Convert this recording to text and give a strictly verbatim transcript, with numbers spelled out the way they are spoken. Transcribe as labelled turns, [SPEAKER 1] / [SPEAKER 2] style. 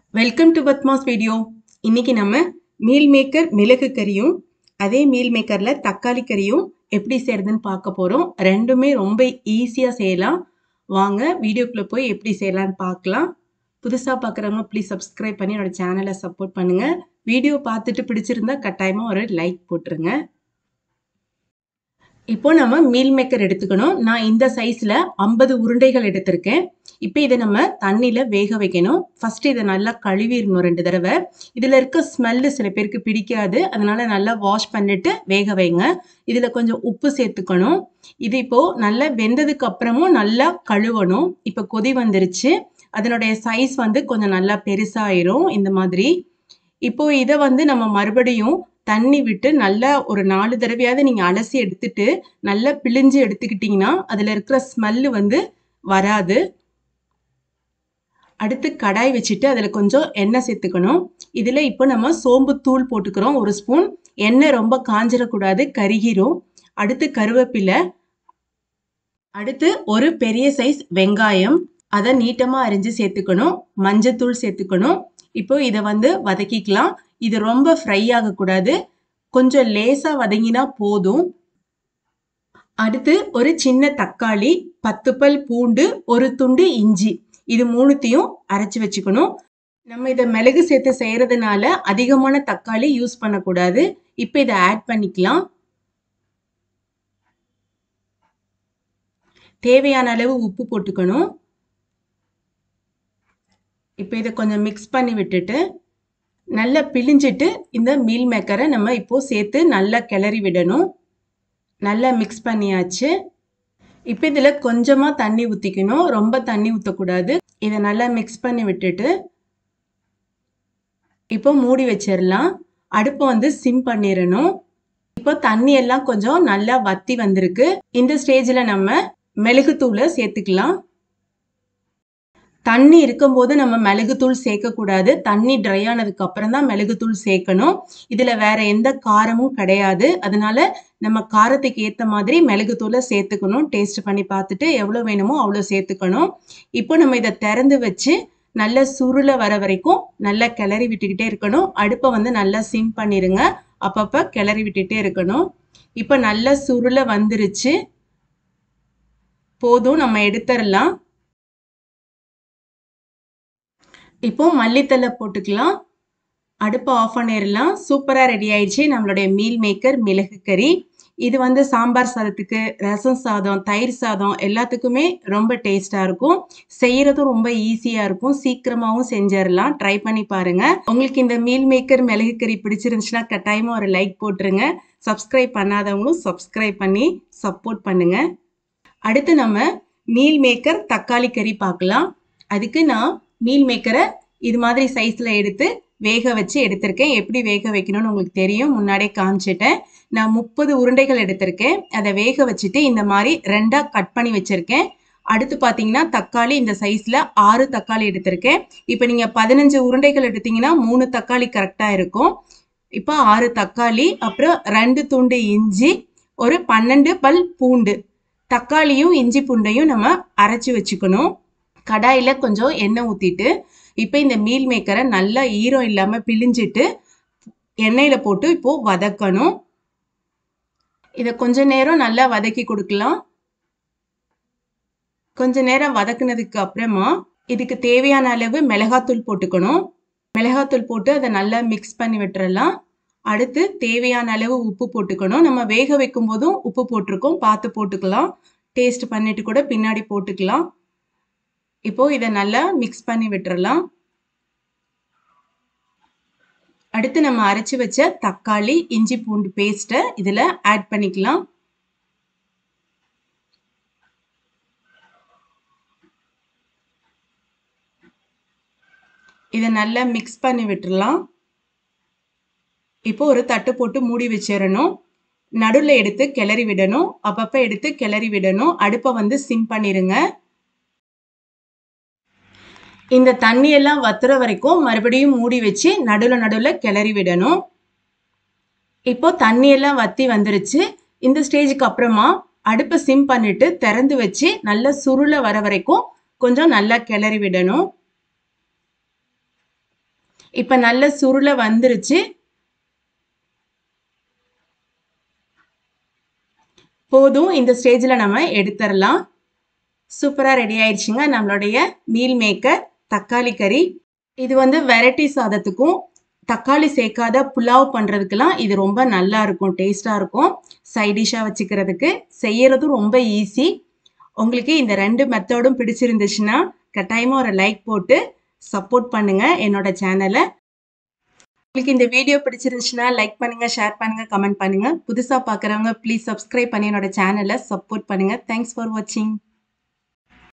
[SPEAKER 1] Welcome to Padma's video. இன்னைக்கு நம்ம meal maker மிளகு கறியும் அதே மீல் மேக்கர்ல தக்காளி கறியும் எப்படி செய்யறதுன்னு பார்க்க போறோம். ரெண்டுமே ரொம்ப ஈஸியா செய்யலாம். வாங்க வீடியோக்குள்ள போய் எப்படி செய்யலாம்னு பார்க்கலாம். புதுசா பார்க்குறவங்க ப்ளீஸ் சப்ஸ்கிரைப் பண்ணி என்னோட சேனலை சப்போர்ட் பண்ணுங்க. வீடியோ பார்த்துட்டு பிடிச்சிருந்தா கட்டாயமா ஒரு லைக் போட்டுருங்க. இப்போ நம்ம மீல் மேக்கர் எடுத்துக்கணும். நான் இந்த சைஸ்ல ஐம்பது உருண்டைகள் எடுத்திருக்கேன். இப்போ இதை நம்ம தண்ணியில வேக வைக்கணும். ஃபர்ஸ்ட் இதை நல்லா கழுவிடணும் ரெண்டு தடவை. இதுல இருக்க ஸ்மெல்லு சில பேருக்கு பிடிக்காது, அதனால நல்லா வாஷ் பண்ணிட்டு வேக வைங்க. இதுல கொஞ்சம் உப்பு சேர்த்துக்கணும். இது இப்போ நல்லா வெந்ததுக்கு அப்புறமும் நல்லா கழுவணும். இப்போ கொதி வந்துருச்சு, அதனுடைய சைஸ் வந்து கொஞ்சம் நல்லா பெருசாயிரும் இந்த மாதிரி. இப்போ இதை வந்து நம்ம மறுபடியும் தண்ணி விட்டு நல்லா ஒரு நாலு தடவையாவது நீங்க அலசி எடுத்துட்டு நல்லா பிழிஞ்சு எடுத்துக்கிட்டீங்கன்னா அதுல இருக்கிற ஸ்மெல்லு வந்து வராது. அடுத்து கடாய் வச்சுட்டு அதுல கொஞ்சம் எண்ணெய் சேர்த்துக்கணும். இதுல இப்போ நம்ம சோம்பு தூள் போட்டுக்கிறோம் ஒரு ஸ்பூன். எண்ணெய் ரொம்ப காஞ்சிடக்கூடாது, கருகிரும். அடுத்து கருவேப்பிலை, அடுத்து ஒரு பெரிய சைஸ் வெங்காயம், அதை நீட்டமா அரிஞ்சு சேர்த்துக்கணும். மஞ்சத்தூள் சேர்த்துக்கணும். இப்போ இதை வந்து வதக்கிக்கலாம். இது ரொம்ப ஃப்ரை ஆகக்கூடாது, கொஞ்சம் லேசா வதங்கினா போதும். அடுத்து ஒரு சின்ன தக்காளி, பத்து பல் பூண்டு, ஒரு துண்டு இஞ்சி, இது மூணுத்தையும் அரைச்சு வச்சுக்கணும். நம்ம இதை மிளகு சேர்த்து செய்யறதுனால அதிகமான தக்காளி யூஸ் பண்ணக்கூடாது. இப்போ இதை ஆட் பண்ணிக்கலாம். தேவையான அளவு உப்பு போட்டுக்கணும். இப்போ இதை கொஞ்சம் மிக்ஸ் பண்ணி விட்டுட்டு நல்லா பிழிஞ்சிட்டு இந்த மீல் மேக்கரை நம்ம இப்போ சேர்த்து நல்லா கிளறி விடணும். நல்லா மிக்ஸ் பண்ணியாச்சு. இப்போ இதில் கொஞ்சமாக தண்ணி ஊற்றிக்கணும், ரொம்ப தண்ணி ஊற்றக்கூடாது. இதை நல்லா மிக்ஸ் பண்ணி விட்டுட்டு இப்போ மூடி வச்சிடலாம். அடுப்பை வந்து சிம் பண்ணிடணும். இப்போ தண்ணி எல்லாம் கொஞ்சம் நல்லா வத்தி வந்திருக்கு. இந்த ஸ்டேஜில் நம்ம மிளகுத்தூளை சேர்த்துக்கலாம். தண்ணி இருக்கும்போது நம்ம மிளகுத்தூள் சேர்க்கக்கூடாது. தண்ணி ட்ரை ஆனதுக்கு அப்புறம் தான் மிளகுத்தூள் சேர்க்கணும். இதுல வேற எந்த காரமும் கிடையாது, அதனால நம்ம காரத்துக்கு ஏற்ற மாதிரி மிளகுத்தூளை சேர்த்துக்கணும். டேஸ்ட் பண்ணி பார்த்துட்டு எவ்வளோ வேணுமோ அவ்வளோ சேர்த்துக்கணும். இப்போ நம்ம இதை திறந்து வச்சு நல்ல சுருளை வர வரைக்கும் நல்லா கிளறி விட்டுக்கிட்டே இருக்கணும். அடுப்பை வந்து நல்லா சிம் பண்ணிடுங்க, அப்பப்போ கிளறி விட்டுட்டே இருக்கணும். இப்போ நல்லா சுருளை வந்துருச்சு, போதும், நம்ம எடுத்துடலாம். இப்போ மல்லித்தலை போட்டுக்கலாம். அடுப்பை ஆஃப் பண்ணிடலாம். சூப்பராக ரெடி ஆயிடுச்சு நம்மளுடைய மீல் மேக்கர் மிளகு கறி. இது வந்து சாம்பார் சாதத்துக்கு, ரசம் சாதம், தயிர் சாதம் எல்லாத்துக்குமே ரொம்ப டேஸ்டாக இருக்கும். செய்யறதும் ரொம்ப ஈஸியாக இருக்கும். சீக்கிரமாகவும் செஞ்சிடலாம். ட்ரை பண்ணி பாருங்க. உங்களுக்கு இந்த மீல் மேக்கர் மிளகு கறி பிடிச்சிருந்துச்சுன்னா கட்டாயமாக ஒரு லைக் போட்டுருங்க. சப்ஸ்கிரைப் பண்ணாதவங்களும் சப்ஸ்கிரைப் பண்ணி சப்போர்ட் பண்ணுங்க. அடுத்து நம்ம மீல் மேக்கர் தக்காளி கறி பார்க்கலாம். அதுக்கு நான் மீல் மேக்கரை இது மாதிரி சைஸில் எடுத்து வேக வச்சு எடுத்திருக்கேன். எப்படி வேக வைக்கணும்னு உங்களுக்கு தெரியும், முன்னாடியே காமிச்சிட்டேன். நான் முப்பது உருண்டைகள் எடுத்திருக்கேன். அதை வேக வச்சுட்டு இந்த மாதிரி ரெண்டாக கட் பண்ணி வச்சுருக்கேன். அடுத்து பார்த்தீங்கன்னா தக்காளி இந்த சைஸில் ஆறு தக்காளி எடுத்திருக்கேன். இப்போ நீங்கள் பதினஞ்சு உருண்டைகள் எடுத்தீங்கன்னா மூணு தக்காளி கரெக்டாக இருக்கும். இப்போ ஆறு தக்காளி, அப்புறம் ரெண்டு துண்டு இஞ்சி, ஒரு பன்னெண்டு பல் பூண்டு. தக்காளியும் இஞ்சி பூண்டையும் நம்ம அரைச்சி வச்சுக்கணும். கடாயில் கொஞ்சம் எண்ணெய் ஊற்றிட்டு இப்போ இந்த மீல் மேக்கரை நல்லா ஈரம் இல்லாமல் பிழிஞ்சிட்டு எண்ணெயில் போட்டு இப்போ வதக்கணும். இதை கொஞ்ச நேரம் நல்லா வதக்கி கொடுக்கலாம். கொஞ்ச நேரம் வதக்குனதுக்கு அப்புறமா இதுக்கு தேவையான அளவு மிளகாத்தூள் போட்டுக்கணும். மிளகாத்தூள் போட்டு அதை நல்லா மிக்ஸ் பண்ணி விட்டுறலாம். அடுத்து தேவையான அளவு உப்பு போட்டுக்கணும். நம்ம வேக வைக்கும் போதும் உப்பு போட்டிருக்கோம், பார்த்து போட்டுக்கலாம். டேஸ்ட் பண்ணிட்டு கூட பின்னாடி போட்டுக்கலாம். இப்போ இதை நல்லா மிக்ஸ் பண்ணி விட்டுறலாம். அடுத்து நம்ம அரைச்சி வச்ச தக்காளி இஞ்சி பூண்டு பேஸ்ட்டை இதில் ஆட் பண்ணிக்கலாம். இதை நல்லா மிக்ஸ் பண்ணி விட்டுறலாம். இப்போ ஒரு தட்டு போட்டு மூடி வச்சிடணும். நடுவில் எடுத்து கிளறி விடணும், அப்பப்போ எடுத்து கிளறி விடணும். அடுப்பை வந்து சிம் பண்ணிடுங்க. இந்த தண்ணியெல்லாம் வத்துற வரைக்கும் மறுபடியும் மூடி வச்சு நடுவில் நடுவில் கிளறி விடணும். இப்போ தண்ணியெல்லாம் வத்தி வந்துருச்சு. இந்த ஸ்டேஜுக்கு அப்புறமா அடுப்பை சிம் பண்ணிட்டு திறந்து வச்சு நல்லா சுருளை வர வரைக்கும் கொஞ்சம் நல்லா கிளறி விடணும். இப்ப நல்ல சுருள வந்துருச்சு. போதும். இந்த ஸ்டேஜ்ல நம்ம எடுத்துறலாம். சூப்பரா ரெடி ஆயிடுச்சுங்க நம்மளுடைய மீல் மேக்கர் தக்காளி கறி. இது வந்து வெரைட்டி சாதத்துக்கும், தக்காளி சேர்க்காத புலாவ் பண்றதுக்கெல்லாம் இது ரொம்ப நல்லா இருக்கும். டேஸ்ட்டா இருக்கும். சைட் டிஷ்ஷா வச்சுக்கிறதுக்கு. செய்யறதும் ரொம்ப ஈஸி. உங்களுக்கு இந்த ரெண்டு மெத்தடும் பிடிச்சிருந்துச்சுன்னா, கட்டாயமா ஒரு லைக் போட்டு சப்போர்ட் பண்ணுங்க என்னோட சேனல. உங்களுக்கு இந்த வீடியோ பிடிச்சிருந்துச்சுன்னா, லைக் பண்ணுங்க, ஷேர் பண்ணுங்க, கமெண்ட் பண்ணுங்க. புதுசா பார்க்குறவங்க ப்ளீஸ் சப்ஸ்கிரைப் பண்ணி என்னோட சேனல சப்போர்ட் பண்ணுங்க. தேங்க்ஸ் ஃபார் வாட்சிங்.